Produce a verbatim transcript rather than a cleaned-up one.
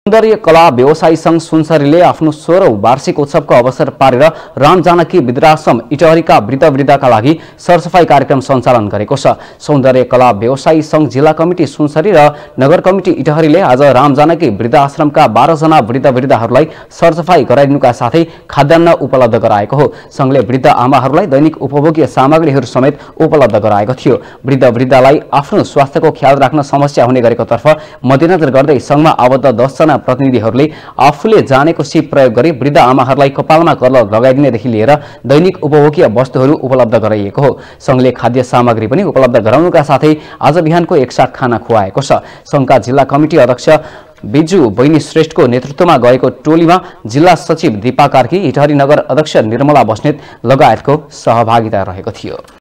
सौन्दर्य कला व्यवसायी संघ सुनसरीले आफ्नो सोह्रौं वार्षिक उत्सवको अवसर पारेर राम जानकी वृद्धाश्रम इटहरीका वृद्ध वृद्धाका लागि सरसफाई कार्यक्रम सञ्चालन गरेको छ। सौन्दर्य कला व्यवसायी संघ जिल्ला कमिटी सुनसरी र नगर कमिटी इटहरीले आज राम जानकी वृद्धाश्रमका बाह्र जना वृद्ध वृद्धाहरूलाई सरसफाई गराइदिनुका साथै खाद्यान्न उपलब्ध गराएको हो। संघले वृद्ध आमाहरूलाई दैनिक उपभोग्य सामग्रीहरू समेत उपलब्ध गराएको थियो। वृद्ध वृद्धालाई आफ्नो स्वास्थ्यको ख्याल राख्न समस्या हुने गरेको तर्फ मध्यनजर गर्दै संघमा आबद्ध दस जना प्रतिनिधिहरूले आफूले जानेको सिप प्रयोग गरी वृद्ध आमाहरूलाई कपालमा कलर लगाइदिनेदेखि लिएर दैनिक उपभोग्य वस्तुहरू उपलब्ध गराइएको हो। संघले खाद्य सामग्री पनि उपलब्ध गराउनुका साथै आज बिहानको एकसाथ खाना खुवाएको छ। संघका जिल्ला कमिटी अध्यक्ष बिजु बैनी श्रेष्ठको नेतृत्वमा गएको टोलीमा जिल्ला सचिव दीपा कार्की, इटहरी नगर अध्यक्ष निर्मला बस्नेत लगायतको सहभागिता रहेको थियो।